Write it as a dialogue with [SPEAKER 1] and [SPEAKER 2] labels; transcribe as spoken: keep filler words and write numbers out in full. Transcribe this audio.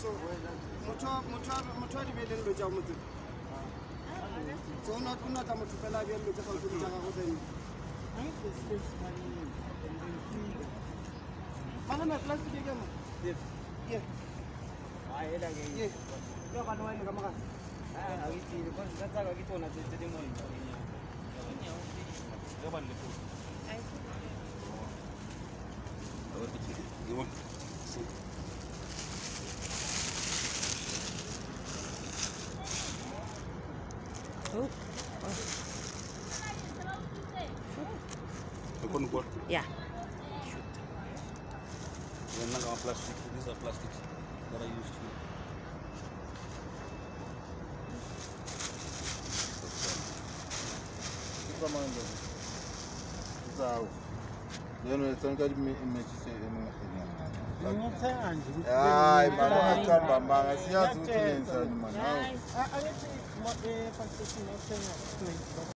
[SPEAKER 1] so motho motho motho di bele lo ja motho so una una ta motho fela bia lo tsa go tsa go teng ai ke space money and then free mana na plastic ke mo yes yes ai eda ke yes yo ka no ai ka maka ah ai ti ko sa tsa ka ke tona tse di mo yo ba le ko ai you want oh oh yeah these are plastic these are plastics that I used to come on so you know it's going to be ay mama kamba mama siyazi ukuthi nenzani manje